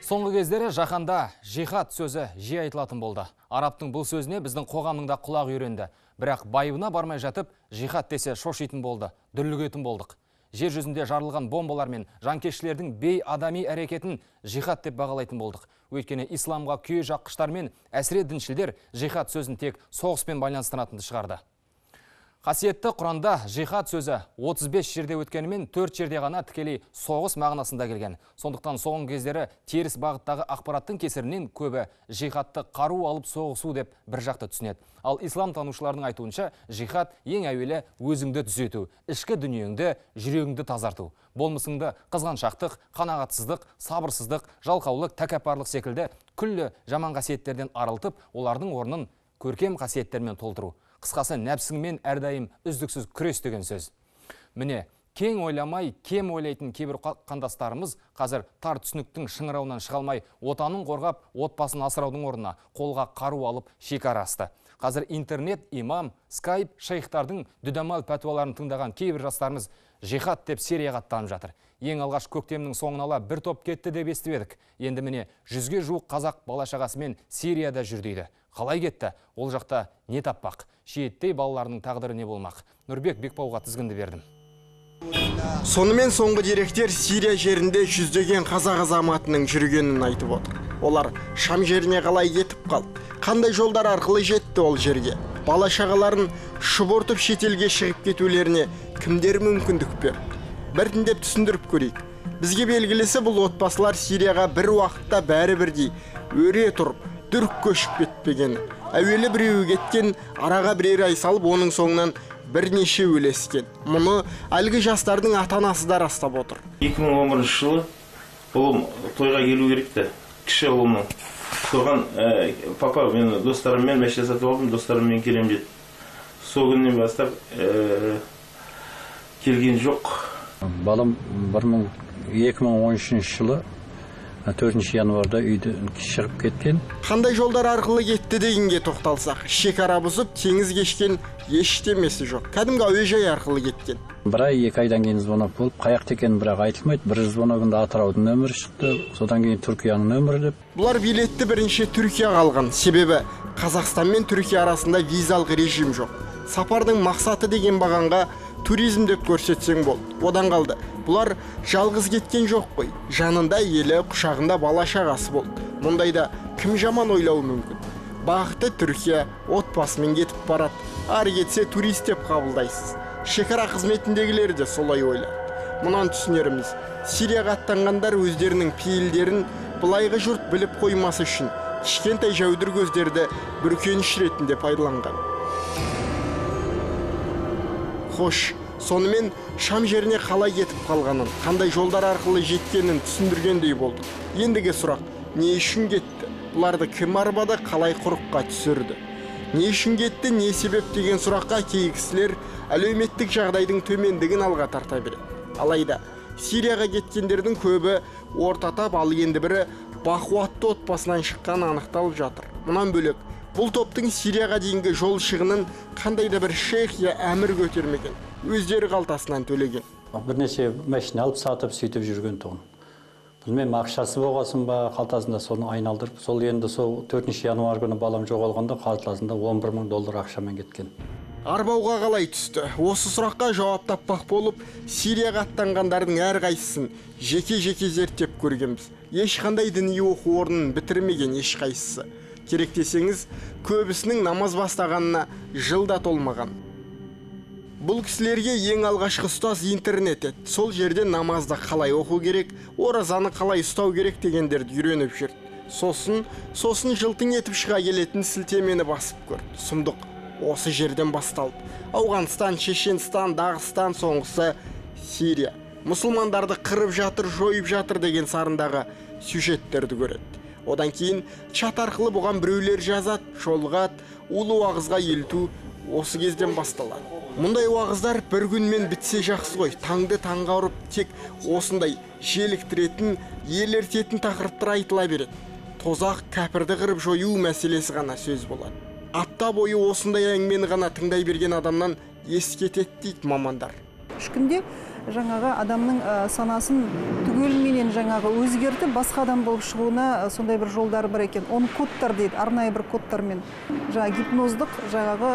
Соңғы кездері жаһанда жихад сөзі жиі айтылатын болды. Арабтың бұл сөзіне біздің қоғамның да құлақ үйренді. Бірақ байыбына бармай жатып, жихад десе шошитын болды, дүрлігетін болдық. Жер жүзінде жарылған бомбалар мен жанкештілердің бей адами әрекетін жихад деп бағалайтын болдық. Өйткені исламға күйе жаққыштар мен әсіре діншілдер жихад сөзін тек соғыспен байланыстыратынды шығарды. Қасиетті Құранда жихад сөзі 35 жерде өткенімен 4 жерде ғана тікелей соғыс мағынасында келген. Сондықтан соңғы кездері теріс бағыттағы ақпараттың кесірінен көбі жихадты қару алып соғысу деп бір жақты түсінеді. Ал ислам танушылардың айтуынша жихад ең әуелі өзіңді түзету, ішкі дүниеңді, жүрегіңді тазарту. Болмысыңды қызғаншақтық, қанағатсыздық, сабырсыздық, жалқаулық, тәкаппарлық секілді күллі жаман қасиеттерден арылтып, олардың орнын көркем қасиеттермен толтыру. Қысқасы нәпсіңмен әрдайым үздіксіз күрес деген сөз. Міне, кең ойламай, кем ойлайтын кейбір қандастарымыз қазір тар түсініктің шыңырауынан шыға алмай, отанын қорғап, отбасын асыраудың орнына қолға қару алып шекара асты. Қазір интернет, имам, скайп, шейхтардың дүдамал пәтуаларын тыңдаған кейбір жастарымыз жихад деп серияға аттанып жатыр. Ең алғаш көктемнің соңын ала бір топ кетті деп естіп едік. Енді міне 100-ге жуық қазақ бала-шағасымен Сирияда жүр дейді. Қалай кетті? Ол жақта не таппақ? Шиеттей балаларының тағдыры не болмақ? Нұрбек Бекбауға тізгінді бердім. Сонымен соңғы деректер Сирия жерінде жүздеген қазақ азаматының жүргенін айтып отыр. Олар Шам жеріне қалай кетіп қалды? Қандай жолдар арқылы жетті ол жерге? Бала-шағаларын шұбыртып шетелге шығып кетулеріне кімдер мүмкіндік берді? Біртіндеп түсіндіріп көрейік. Бізге белгілісі бұл отбасылар Сирияға бір уақытта бәрі бірдей өре тұрып, дүрк көшіп кетпеген. Әуелі біреуі кеткен, араға бірер ай салып, оның соңынан бірнеше өлескен. Мұны әлгі жастардың ата-анасы да растап отыр. 2011 жылы ұлым тойға келу керекті. Кіші ұлымның. Соған папа, мен достарыммен мәші жасатып алдым, достарыммен келем деді. Сол күннен бастап келген жоқ. Балам 2013 жылы 4 январда үйден шығып кеткен. Қандай жолдар арқылы кетті дегенге тоқталсақ, шекара бұзып, теңіз кешкен ештемесі жоқ. Кәдімгі әуежай арқылы кеткен. Бір ай, 2 айдан кейін звонок болып, қаяқ екенін бірақ айтылмайды. Бір звоногында Атыраудың нөмірі шықты, содан кейін Түркияның нөмірі деп. Бұлар билетті бірінші Түркияға алған. Себебі Қазақстан мен Түркия арасында визалық режим жоқ. Сапардың мақсаты деген бағанға туризм деп көрсетсең болды. Одан қалды. Бұлар жалғыз кеткен жоқ қой. Жанында елі, құшағында бала-шағасы болды. Мұндайда кім жаман ойлауы мүмкін? Бақыты Түркия отбасымен кетіп барады. Ары кетсе турист деп қабылдайсыз. Шекара қызметіндегілер де солай ойлайды. Мұнан түсінеріміз, Сирияға аттанғандар өздерінің пейілдерін былайғы жұрт біліп қоймасы үшін кішкентай жәудір көздерді бүркеніш ретінде пайдаланған. Хош, сонымен Шам жеріне қалай кетіп қалғанын, қандай жолдар арқылы жеткенін түсіндіргендей болды. Ендігі сұрақ, не үшін кетті? Бұларды кім арбады, қалай құрыққа түсірді? Не үшін кетті, не себеп деген сұраққа кей кісілер әлеуметтік жағдайдың төмендігін алға тарта береді. Алайда Сирияға кеткендердің көбі ортатап, ал енді бірі бақуатты отбасынан шыққан анықталып жатыр. Мұнан бөлек, бұл топтың Сирияға дейінгі жол шығынын қандай да бір шейх я әмір көтермеген, өздері қалтасынан төлеген. Бірнеше машина алып сатып сөйтіп жүрген тұғын. Білмеймін, ақшасы болғасын ба, қалтасында соны айналдырып, сол енді сол 4 январ күні балам жоғалғанда қалтасында $11,000 ақшамен кеткен. Арбауға қалай түсті? Осы сұраққа жауап таппақ болып, Сирияға аттанғандардың әрқайсысын жеке-жеке зерттеп көргенбіз. Ешқандай діни оқу орнын бітірмеген ешқайсысы. Керек десеңіз, көбісінің намаз бастағанына жылда толмаған. Бұл кісілерге ең алғашқы ұстаз интернет еді. Сол жерде намазды қалай оқу керек, оразаны қалай ұстау керек дегендерді үйреніп жүрді. Сосын жылтың етіп шыға келетін сілтемені басып көрді. Сұмдық осы жерден басталды. Ауғанстан, Шешенстан, Дағыстан, соңғысы Сирия. Мұсылмандарды қырып жатыр, жойып жатыр деген сарындағы сюжеттерді көреді. Одан кейін чат арқылы бұған біреулер жазады, жолғат, улы уағызға елту осы кезден басталады. Мұндай уағыздар бір күнмен бітсе жақсы ғой. Таңды таңға ұрып тек осындай желіктіретін, елертетін тақырыптар айтыла береді. Тозақ кәпірді қырып жою мәселесі ғана сөз болады. Апта бойы осындай әңгімені ғана тыңдай берген адамнан ескетеді дейді мамандар. Үш күнде жаңағы адамның санасын түгелменен жаңағы өзгертіп басқа адам болып шығуына сондай бір жолдары бар екен. Оны кодтар дейді, арнайы бір кодтармен. Жаңағы гипноздық жаңағы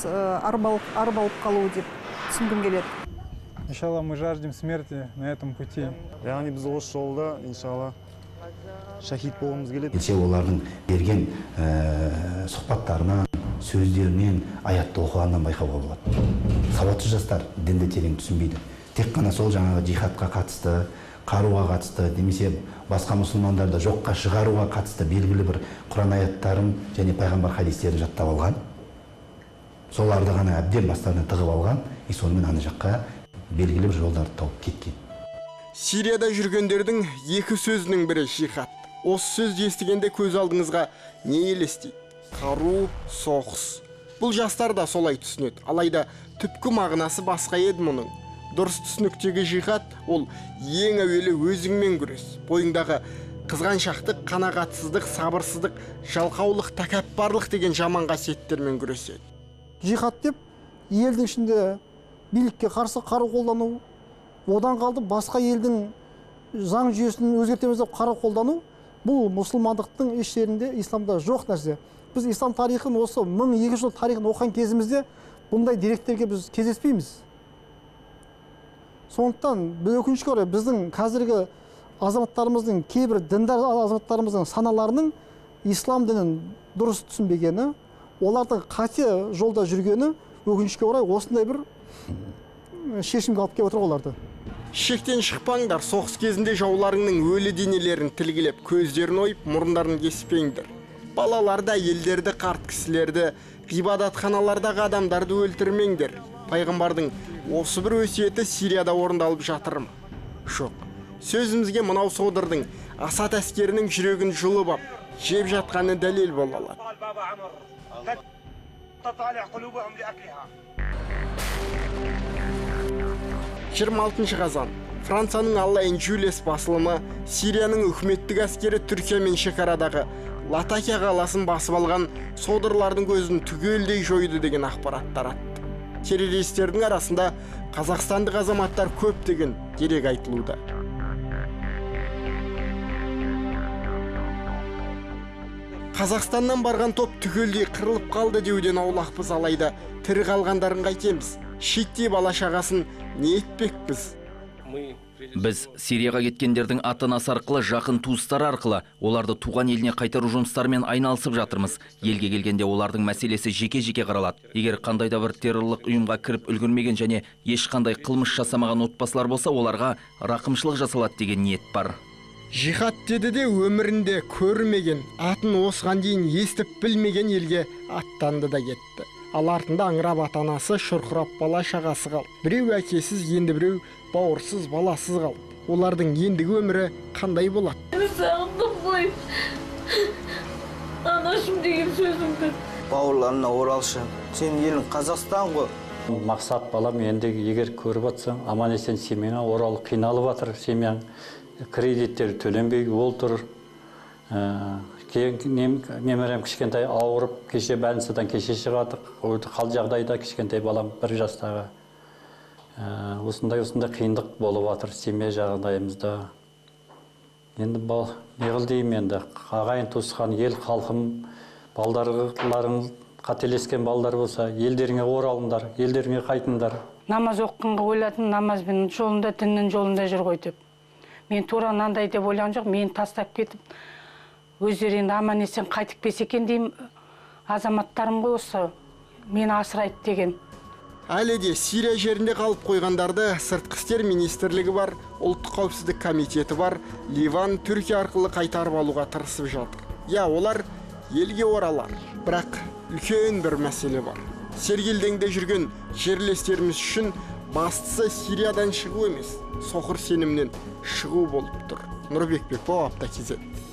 ар болып қалу деп түсінгім келеді. Иншалла, мы жаждем смерти на этом пути. Яғни біз осы жолда, иншалла, шахид болғымыз келеді. Елше олардың берген сұхбаттарынан, сөздерінен, аятты оқығаннан байқауға болады. Сауатсыз жастар дінді терең түсінбейді. Тек қана сол жаңағы джихадқа қатысты, қаруға қатысты, немесе басқа мұсылмандарды жоққа шығаруға қатысты белгілі бір Құран аяттарын және пайғамбар хадистерін жаттап алған. Соларды ғана әбден бастарынан тығып алған, и сонымен ана жаққа белгілі бір жолдарды тауып кеткен. Сирияда жүргендердің екі сөзінің бірі жихад. Осы сөзді естігенде көз алдыңызға не елестейді? Қару, соғыс. Бұл жастар да солай түсінеді. Алайда түпкі мағынасы басқа еді мұның. Дұрыс түсініктегі жихад ол ең әуелі өзіңмен күрес. Бойыңдағы қызғаншақтық, қанағатсыздық, сабырсыздық, жалқаулық, тәкаппарлық деген жаман қасиеттермен күреседі. Жихад деп елдің ішінде билікке қарсы қару қолдану, одан қалды басқа елдің заң жүйесін өзгертеміз деп қару қолдану, бұл мұсылмандықтың еш жерінде исламда жоқ нәрсе. Біз ислам тарихын осы 1200 жыл тарихын оқыған кезімізде бұндай деректерге біз кездеспейміз. Сондықтан біз өкінішке орай біздің қазіргі азаматтарымыздың, кейбір діндар азаматтарымыздың саналарының ислам дінін дұрыс түсінбегені, олардың қате жолда жүргені өкінішке орай осындай бір шешімге алып келіп отыр оларды. Шектен шықпаңдар, соғыс кезінде жауларыңның өлі денелерін тілгілеп, көздерін ойып, мұрындарын кеспеңдер. Балаларды, әйелдерді, қарт кісілерді, ғибадатханалардағы адамдарды өлтірмеңдер. Пайғамбардың осы бір өсиеті Сирияда орындалып жатыр ма? Жоқ. Сөзімізге мынау содырдың Асад әскерінің жүрегін жұлып ап, жеп жатқаны дәлел бола алады. 26 қазан Францияның Аллайн Жюлес басылымы Сирияның үкіметтік әскері Түркиямен шекарадағы Латакия қаласын басып алған содырлардың көзін түгелдей жойды деген ақпарат таратты. Террористердің арасында қазақстандық азаматтар көп деген дерек айтылуда. Қазақстаннан барған топ түгелдей қырылып қалды деуден аулақпыз, алайда тірі қалғандарын қайтеміз. Шиттей бала шағасын не етпекпіз? Біз Сирияға кеткендердің ата-анасы арқылы, жақын туыстары арқылы оларды туған еліне қайтару жұмыстарымен айналысып жатырмыз. Елге келгенде олардың мәселесі жеке-жеке қаралады. Егер қандай да бір террорлық ұйымға кіріп үлгермеген және ешқандай қылмыс жасамаған отбасылар болса, оларға рақымшылық жасалады деген ниет бар. Жихад деді де өмірінде көрмеген, атын осыған дейін естіп білмеген елге аттанды да кетті. Ал артында аңырап ата-анасы, шұрқырап бала шағасы қалды. Біреу әкесіз, енді біреу бауырсыз, баласыз қалды. Олардың ендігі өмірі қандай болады? Сағындым ғой. Анашым деген сөзіңді. Бауырларына оралшы. Сен елің Қазақстан ғой. Мақсат балам, енді егер көріп атсаң, аман есен семьяңа орал, қиналып атыр семьяң. Кредиттер төленбей отыр. Немерем кішкентай ауырып, кеше больницадан кеше шығадық. Қал жағдайда кішкентай балам 1 жастағы. Осындай қиындық болып атыр семья жағдайымызда. Енді не қыл деймін енді, ағайын туысқан ел халқым, балдарың қателескен балдар болса, елдеріңе оралыңдар, елдеріңе қайтыңдар. Намаз оққанға ойладым, намазбен жолында, діннің жолында жүр ғой деп. Мен тура мынандай деп ойлаған жоқ, мені тастап кетіп, өздері енді аман есен қайтып келсе екен деймін, азаматтарым ғой осы, мені асырайды деген. Әлі де Сирия жерінде қалып қойғандарды сыртқы істер министрлігі бар, ұлттық қауіпсіздік комитеті бар, Ливан, Түркия арқылы қайтарып алуға тырысып жатыр. Я, олар елге оралар, бірақ үлкен бір мәселе бар. Сергелдеңде жүрген жерлестеріміз үшін бастысы Сириядан шығу емес, соқыр сенімнен шығу болып тұр. Нұрбек Бекбау, Апта КЗ.